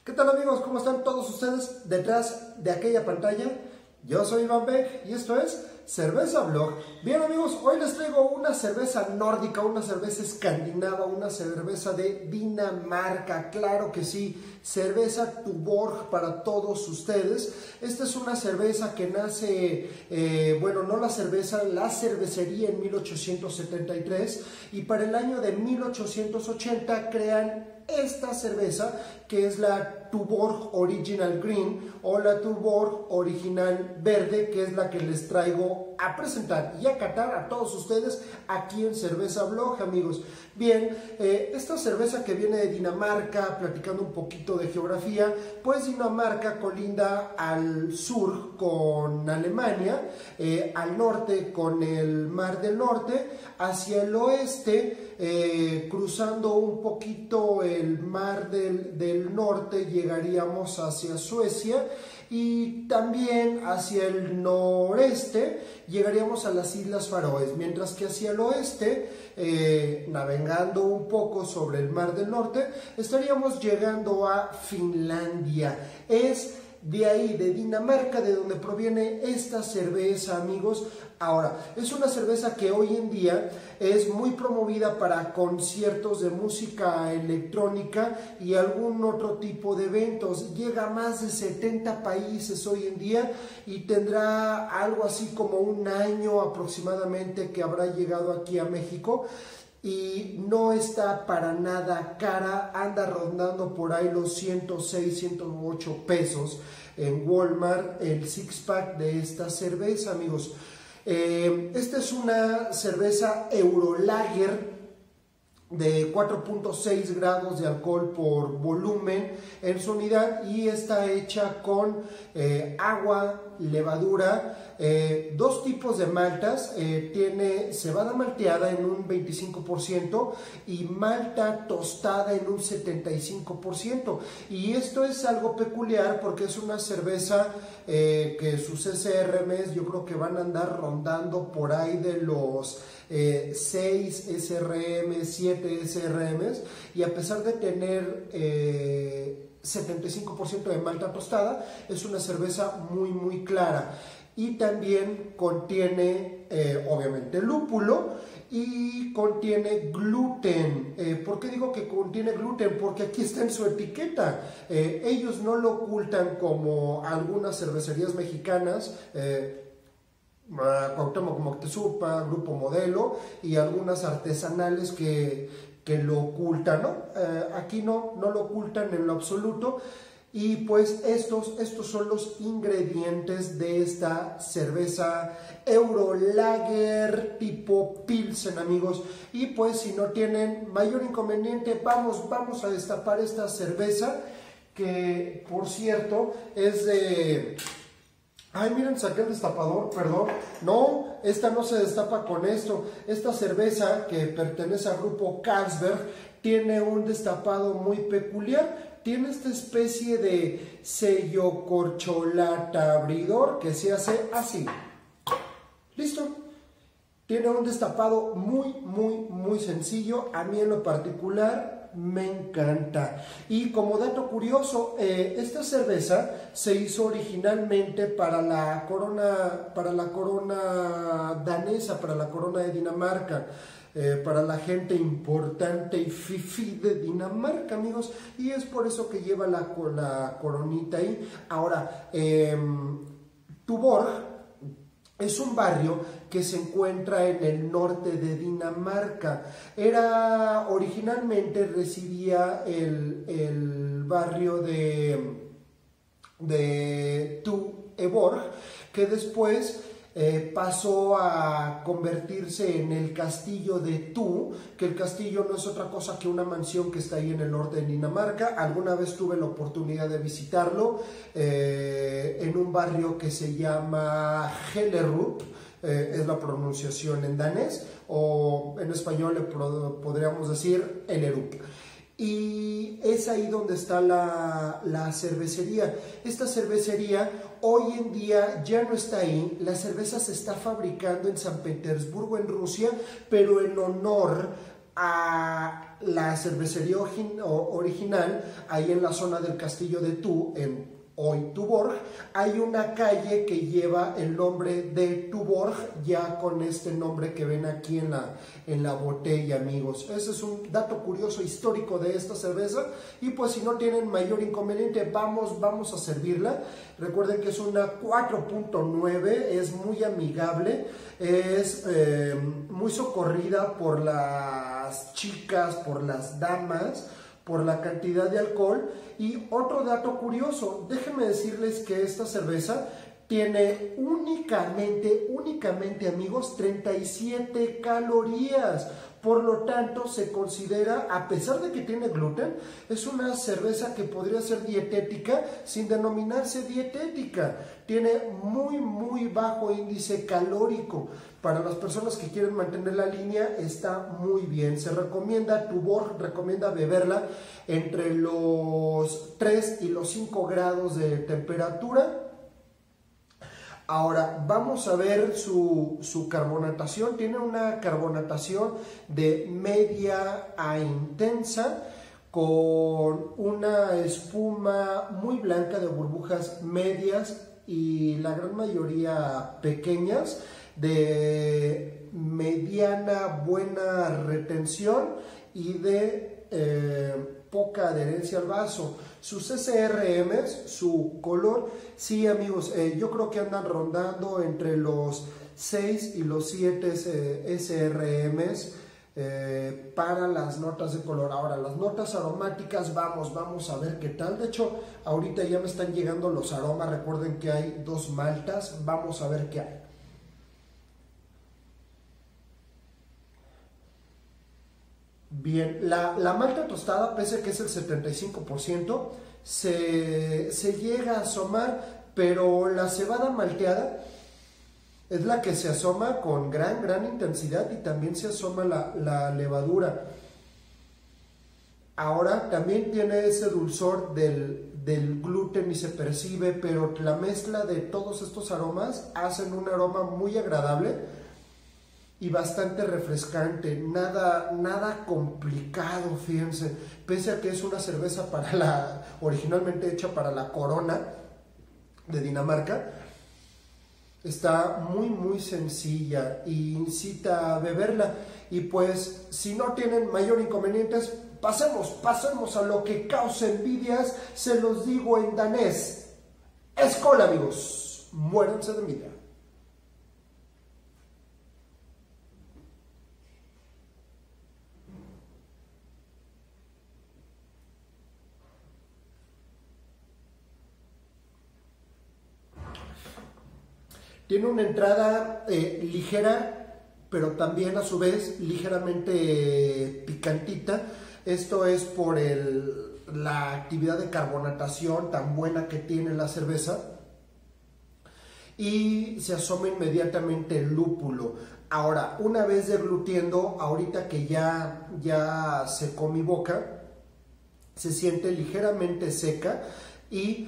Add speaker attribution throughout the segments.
Speaker 1: ¿Qué tal amigos? ¿Cómo están todos ustedes detrás de aquella pantalla? Yo soy Iván Beck y esto es Cerveza Blog. Bien amigos, hoy les traigo una cerveza nórdica, una cerveza escandinava, una cerveza de Dinamarca, claro que sí, cerveza Tuborg para todos ustedes. Esta es una cerveza que nace, no la cerveza, la cervecería en 1873 y para el año de 1880 crean esta cerveza que es la Tuborg Original Green o la Tuborg Original Verde, que es la que les traigo a presentar y a catar a todos ustedes aquí en Cerveza Blog, amigos. Bien, esta cerveza que viene de Dinamarca, platicando un poquito de geografía, pues Dinamarca colinda al sur con Alemania, al norte con el Mar del Norte, hacia el oeste, cruzando un poquito el Mar del Norte, llegaríamos hacia Suecia y también hacia el noreste llegaríamos a las Islas Faroes, mientras que hacia el oeste, navegando un poco sobre el Mar del Norte, estaríamos llegando a Finlandia. Es de ahí, de Dinamarca, de donde proviene esta cerveza, amigos. Ahora, es una cerveza que hoy en día es muy promovida para conciertos de música electrónica y algún otro tipo de eventos. Llega a más de 70 países hoy en día y tendrá algo así como un año aproximadamente que habrá llegado aquí a México. Y no está para nada cara, anda rondando por ahí los 106, 108 pesos en Walmart el six pack de esta cerveza, amigos. Esta es una cerveza Eurolager de 4.6 grados de alcohol por volumen en su unidad y está hecha con agua, levadura, dos tipos de maltas, tiene cebada malteada en un 25% y malta tostada en un 75%, y esto es algo peculiar porque es una cerveza que sus SRMs yo creo que van a andar rondando por ahí de los 6 SRM, 7 SRMs, y a pesar de tener 75% de malta tostada, es una cerveza muy clara y también contiene obviamente lúpulo y contiene gluten. ¿Por qué digo que contiene gluten? Porque aquí está en su etiqueta. Ellos no lo ocultan como algunas cervecerías mexicanas, Cuauhtémoc Moctezuma, Grupo Modelo y algunas artesanales que lo ocultan, ¿no? Aquí no lo ocultan en lo absoluto. Y pues estos son los ingredientes de esta cerveza Eurolager tipo Pilsen, amigos. Y pues si no tienen mayor inconveniente, vamos a destapar esta cerveza, que por cierto es de... Ay, miren, saqué el destapador, perdón. No, esta no se destapa con esto. Esta cerveza, que pertenece al grupo Carlsberg, tiene un destapado muy peculiar. Tiene esta especie de sello corcholata abridor que se hace así. ¿Listo? Tiene un destapado muy sencillo. A mí en lo particular me encanta. Y como dato curioso, esta cerveza se hizo originalmente para la corona danesa, para la corona de Dinamarca, para la gente importante y fifí de Dinamarca, amigos, y es por eso que lleva la coronita ahí. Ahora, Tuborg es un barrio que se encuentra en el norte de Dinamarca. Originalmente residía el barrio de Tuborg, que después pasó a convertirse en el castillo de Thu, que el castillo no es otra cosa que una mansión que está ahí en el norte de Dinamarca. Alguna vez tuve la oportunidad de visitarlo en un barrio que se llama Hellerup, es la pronunciación en danés, o en español le podríamos decir Hellerup. Y es ahí donde está la cervecería. Esta cervecería hoy en día ya no está ahí. La cerveza se está fabricando en San Petersburgo, en Rusia, pero en honor a la cervecería original, ahí en la zona del Castillo de Tú, en hoy Tuborg, hay una calle que lleva el nombre de Tuborg, ya con este nombre que ven aquí en la botella, amigos. Ese es un dato curioso histórico de esta cerveza. Y pues si no tienen mayor inconveniente, vamos a servirla. Recuerden que es una 4.9, es muy amigable, es muy socorrida por las chicas, por las damas, por la cantidad de alcohol. Y otro dato curioso, déjenme decirles que esta cerveza tiene únicamente amigos, 37 calorías. Por lo tanto, se considera, a pesar de que tiene gluten, es una cerveza que podría ser dietética sin denominarse dietética. Tiene muy bajo índice calórico. Para las personas que quieren mantener la línea, está muy bien. Se recomienda, Tuborg recomienda beberla entre los 3 y los 5 grados de temperatura. Ahora vamos a ver su carbonatación. Tiene una carbonatación de media a intensa, con una espuma muy blanca de burbujas medias y la gran mayoría pequeñas, de mediana buena retención y de poca adherencia al vaso. Sus SRMs, su color, sí amigos, yo creo que andan rondando entre los 6 y los 7 SRMs para las notas de color. Ahora, las notas aromáticas, vamos a ver qué tal. De hecho, ahorita ya me están llegando los aromas. Recuerden que hay 2 maltas, vamos a ver qué hay. Bien, la malta tostada, pese a que es el 75%, se llega a asomar, pero la cebada malteada es la que se asoma con gran intensidad, y también se asoma la levadura. Ahora también tiene ese dulzor del gluten y se percibe, pero la mezcla de todos estos aromas hacen un aroma muy agradable y bastante refrescante, nada complicado, fíjense, pese a que es una cerveza originalmente hecha para la Corona de Dinamarca. Está muy sencilla y incita a beberla. Y pues, si no tienen mayor inconvenientes, pasemos a lo que causa envidias. Se los digo en danés: Skål, amigos, muéranse de envidia. Tiene una entrada ligera, pero también a su vez ligeramente picantita. Esto es por la actividad de carbonatación tan buena que tiene la cerveza. Y se asoma inmediatamente el lúpulo. Ahora, una vez deglutiendo, ahorita que ya secó mi boca, se siente ligeramente seca y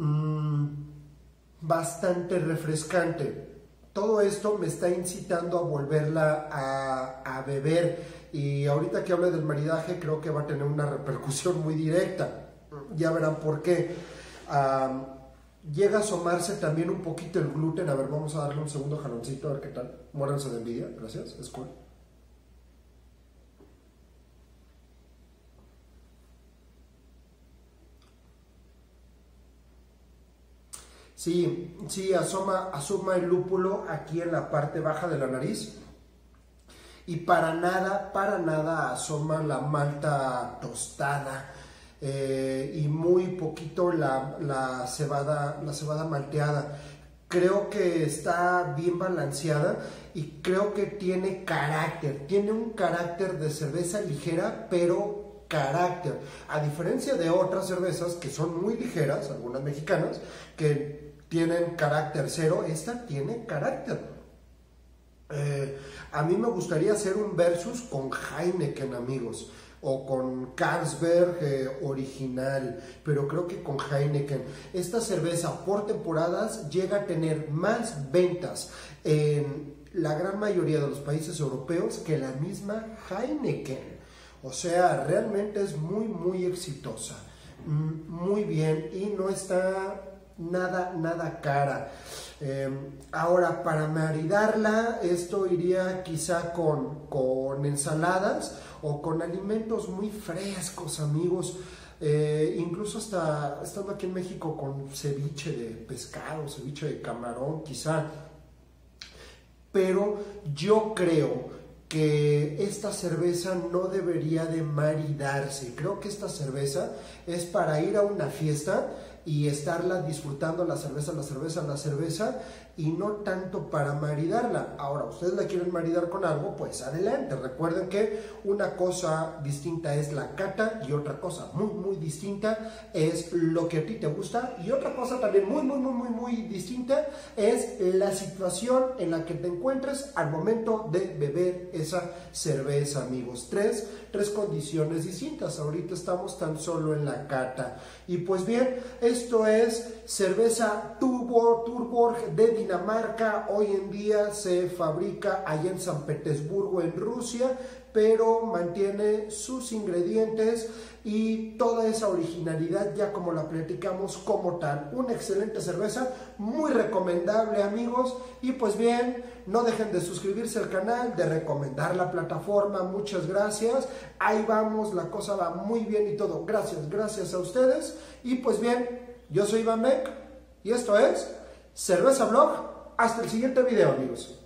Speaker 1: bastante refrescante. Todo esto me está incitando a volverla a beber, y ahorita que hable del maridaje creo que va a tener una repercusión muy directa. Ya verán por qué. Llega a asomarse también un poquito el gluten. A ver, vamos a darle un segundo jaloncito a ver qué tal. Muéranse de envidia, gracias, es cool. Sí, asoma el lúpulo aquí en la parte baja de la nariz, y para nada asoma la malta tostada, y muy poquito la cebada malteada. Creo que está bien balanceada y creo que tiene un carácter de cerveza ligera, pero carácter, a diferencia de otras cervezas que son muy ligeras, algunas mexicanas, que tienen carácter cero. Esta tiene carácter. A mí me gustaría hacer un versus con Heineken, amigos, o con Carlsberg original, pero creo que con Heineken. Esta cerveza por temporadas llega a tener más ventas en la gran mayoría de los países europeos que la misma Heineken. O sea, realmente es muy exitosa. Muy bien, y no está nada cara. Ahora, para maridarla, esto iría quizá con ensaladas o con alimentos muy frescos, amigos. Incluso hasta estando aquí en México con ceviche de pescado, ceviche de camarón, quizá. Pero yo creo que esta cerveza no debería de maridarse. Creo que esta cerveza es para ir a una fiesta y estarla disfrutando, la cerveza, y no tanto para maridarla. Ahora, ustedes la quieren maridar con algo, pues adelante. Recuerden que una cosa distinta es la cata y otra cosa muy distinta es lo que a ti te gusta, y otra cosa también muy distinta es la situación en la que te encuentres al momento de beber esa cerveza, amigos. Tres condiciones distintas. Ahorita estamos tan solo en la cata. Y pues bien, esto es cerveza Tuborg de Dinamarca. Hoy en día se fabrica allá en San Petersburgo, en Rusia, pero mantiene sus ingredientes y toda esa originalidad ya como la platicamos como tal. Una excelente cerveza, muy recomendable, amigos. Y pues bien, no dejen de suscribirse al canal, de recomendar la plataforma. Muchas gracias. Ahí vamos, la cosa va muy bien y todo. Gracias a ustedes. Y pues bien, yo soy Iván Beck y esto es Cerveza Blog. Hasta el siguiente video, amigos.